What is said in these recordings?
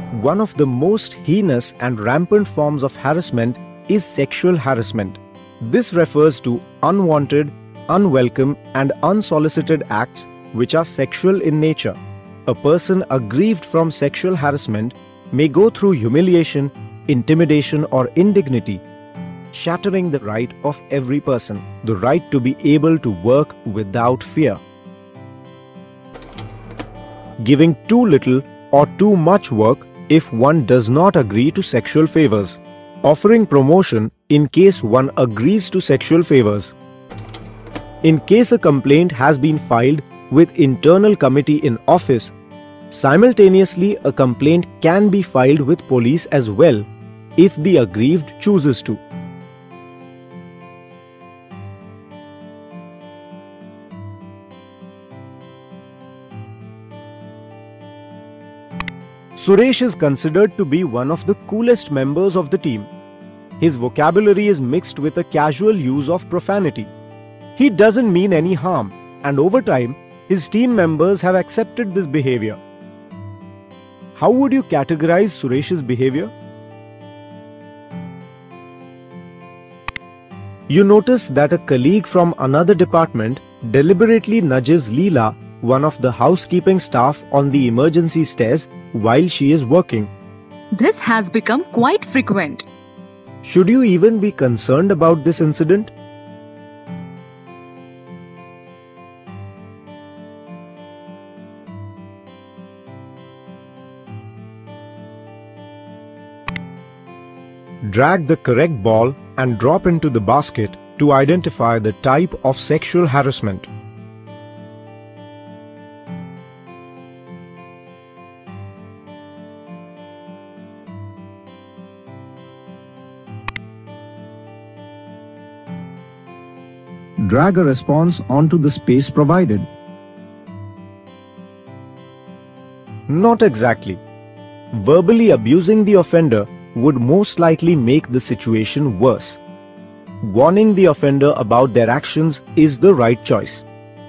One of the most heinous and rampant forms of harassment is sexual harassment. This refers to unwanted, unwelcome, and unsolicited acts which are sexual in nature. A person aggrieved from sexual harassment may go through humiliation, intimidation, or indignity, shattering the right of every person, the right to be able to work without fear. Giving too little or too much work if one does not agree to sexual favors. Offering promotion in case one agrees to sexual favors. In case a complaint has been filed with internal committee in office, simultaneously a complaint can be filed with police as well if the aggrieved chooses to. Suresh is considered to be one of the coolest members of the team. His vocabulary is mixed with a casual use of profanity. He doesn't mean any harm, and over time, his team members have accepted this behavior. How would you categorize Suresh's behavior? You notice that a colleague from another department deliberately nudges Leela, one of the housekeeping staff, on the emergency stairs while she is working. This has become quite frequent. Should you even be concerned about this incident? Drag the correct ball and drop into the basket to identify the type of sexual harassment. Drag a response onto the space provided. Not exactly. Verbally abusing the offender would most likely make the situation worse. Warning the offender about their actions is the right choice.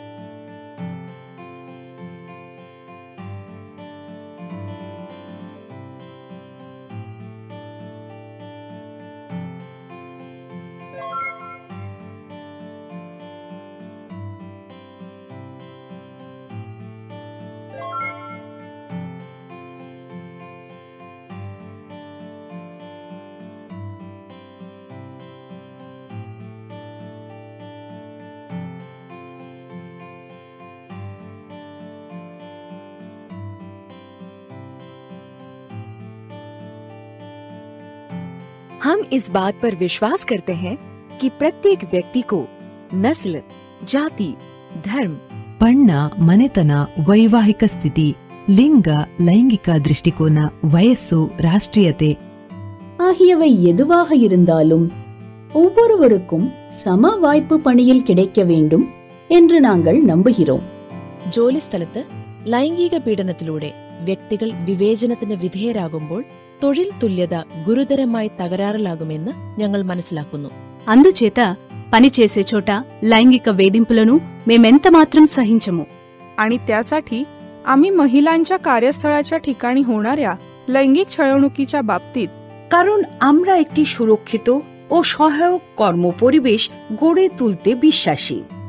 हम इस बात पर विश्वास करते हैं कि प्रत्येक व्यक्ति को नस्ल, जाति, धर्म, ಬಣ್ಣ, ಮನೆತನ, ವೈವಾಹಿಕ ಸ್ಥಿತಿ, ಲಿಂಗ, ಲೈಂಗಿಕ ದೃಷ್ಟಿಕೋನ, ವಯಸ್ಸು, ರಾಷ್ಟ್ರೀಯತೆ ஆகியவை எதுவாக இருந்தாலும் ஒவ்வொருவருக்கும் சம வாய்ப்பு பணியில் கிடைக்க வேண்டும் என்று நாங்கள் നമ്പുகிறோം. ജോലിസ്ഥലത്ത് ലൈംഗിക പീഡനത്തിലൂടെ വ്യക്തികൾ വിവേചനത്തിന് വിധേയരാകുമ്പോൾ തൊഴിൽ തുല്യത గురుతరമായി తగరారులాగుമെന്ന് ഞങ്ങൾ మనసిలాക്കുന്നു. అందుచేత పనిచేసే చోట లైంగిక వేధింపులను మేమెంత మాత్రం సహించము. आणि त्यासाठी आम्ही महिलांच्या कार्यस्थळाच्या ठिकाणी होणाऱ्या लैंगिक छळवणुकीच्या बाबतीत, কারণ আমরা একটি সুরক্ষিত ও সহায়ক কর্মপরিবেশ গড়ে তুলতে বিশ্বাসী।